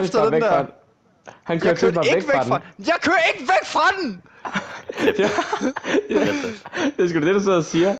efter bare den væk fra der. den. Han Jeg kørte kørte mig væk ikke væk fra fra den. den. Jeg kører ikke væk fra den! Ja. Det er sgu da det, du sidder og siger.